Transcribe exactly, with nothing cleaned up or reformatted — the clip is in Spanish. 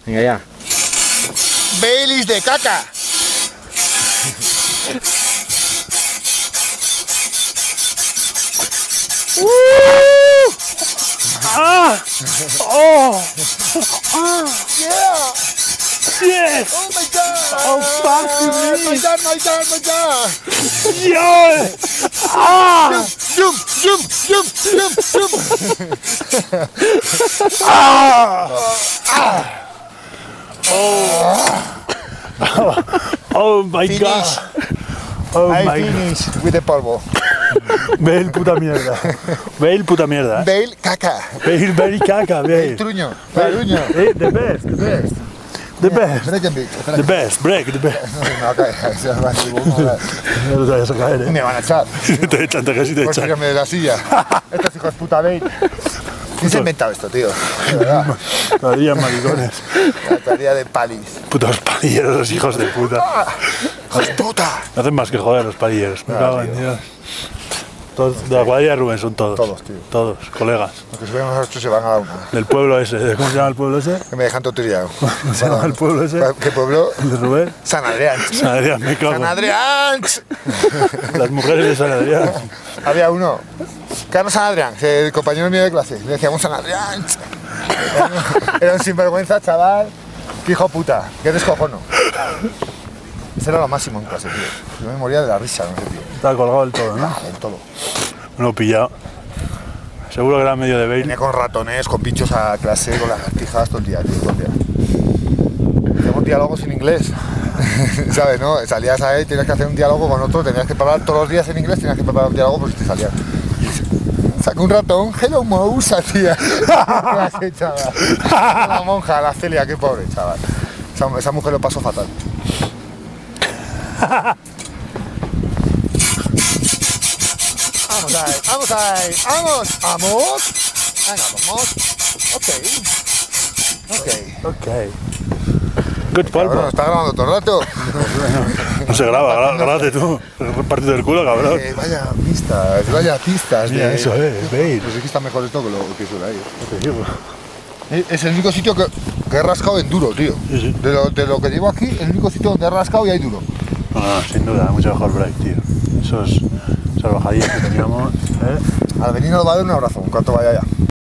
Venga ya. Baileys de caca. ¡Uh! ¡Ah! ¡Oh! ¡Ah! ¡Yeah! ¡Yes! ¡Oh my god! ¡Oh, fuck you, my god, my god, my god! ¡Dios! ¡Ah! ¡Jump, jump, jump, jump, jump! ¡Ah! Oh! Oh my Finish. god! Oh I my god! finish with the polvo. Bale puta mierda. Bale puta mierda. Bale caca. Bale, Bale caca, Bale. Truño, Truño. Eh, the best, the best. The best. Break and beat. The best, break, the best. No, me va a caer. Se va a caer. No lo sabes a caer, eh. Me van a echar. Te echan, te casi te Por echan. tirarme de la silla. Estos hijos de puta Bale. ¿Quién se ha inventado esto, tío? De verdad. Todavía maricones. La teoría de palis. Putos palilleros, los hijos de puta. ¡Hijos de puta! No hacen más que joder los palilleros. Me Ah, cago en tío. Dios. Todos, de la cuadrilla de Rubén son todos. Todos, tío. Todos, colegas. Los que se ven a nosotros se van a la una. Del pueblo ese. ¿Cómo se llama el pueblo ese? Que me dejan todo tirado. ¿Cómo se llama el pueblo ese? ¿Qué pueblo? ¿El de Rubén? San Adrián. San Adrián, me cago. ¡San Adrián! Las mujeres de San Adrián. Había uno, Carlos San Adrián, el compañero mío de clase. Le decíamos San Adrián. Era un sinvergüenza, chaval. ¡Qué hijo puta! ¡Qué descojono! Ese era lo máximo en clase, tío. Yo me moría de la risa, no sé, tío. Estaba colgado del todo, ¿no? Ah, del todo. Me lo he pillado. Seguro que era medio de Bale. Venía con ratones, con pinchos a clase, con las lagartijas todo el día, tío, todo el día. Hacíamos diálogos en inglés. ¿Sabes, no? Salías ahí, tenías que hacer un diálogo con otro, tenías que preparar todos los días en inglés, tenías que preparar un diálogo por si te salía. Sacó un ratón, hello mouse, hacía. Clase, chaval. La monja, la Celia, qué pobre, chaval. Esa, esa mujer lo pasó fatal. Vamos ahí, vamos ahí, vamos, vamos. Venga, vamos. Ok. Ok. Ok. Good Cabrón, polvo. ¿está grabando todo el rato? No se graba, gra- grábate tú. Partido del culo, cabrón. Eh, vaya pistas, vaya pistas. Mira, de- eso es, Bale. Pues es que está mejor esto que lo que suena ahí. Te digo. Es el único sitio que, que he rascado en duro, tío. Sí, sí. De lo, de lo que llevo aquí, el único sitio donde he rascado y hay duro. No, no, sin duda, mucho mejor break, tío. Esos, esas bajadillas que teníamos, ¿eh? Al venir nos va a dar un abrazo en cuanto vaya allá.